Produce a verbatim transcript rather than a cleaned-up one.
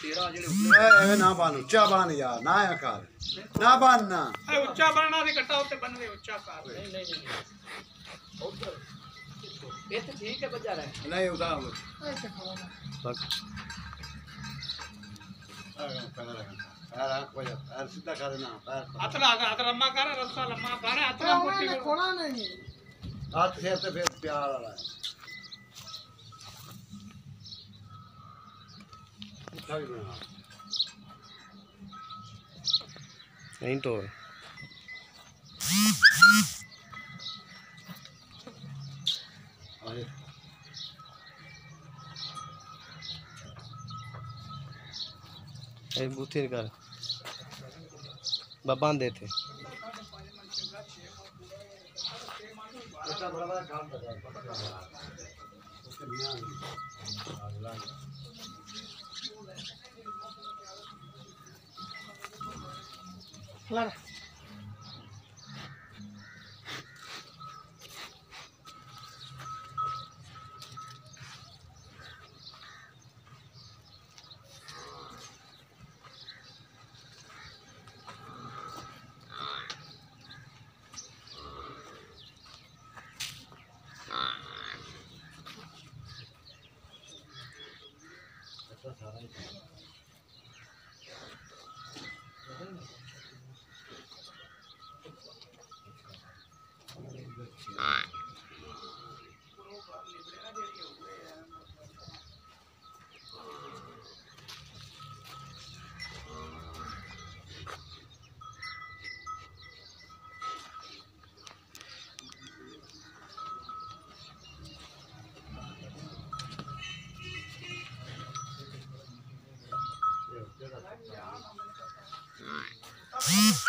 ए ना बान उच्चा बान यार ना या कर ना बान ना ए उच्चा बनना दे कटा होते बनवे उच्चा कर नहीं नहीं नहीं ये तो ठीक है बजा रहा है नहीं उधर पैर आंख बजा पैर सीधा करना पैर अतला अतला लम्मा कर रस्सा लम्मा कर अतला मुट्ठी खोना नहीं हाथ से तो फिर प्यार आ रहा है नहीं तो अरे बूथे कर बाबा देते बड़ा बड़ा काम कर रहा है Claro. Alright.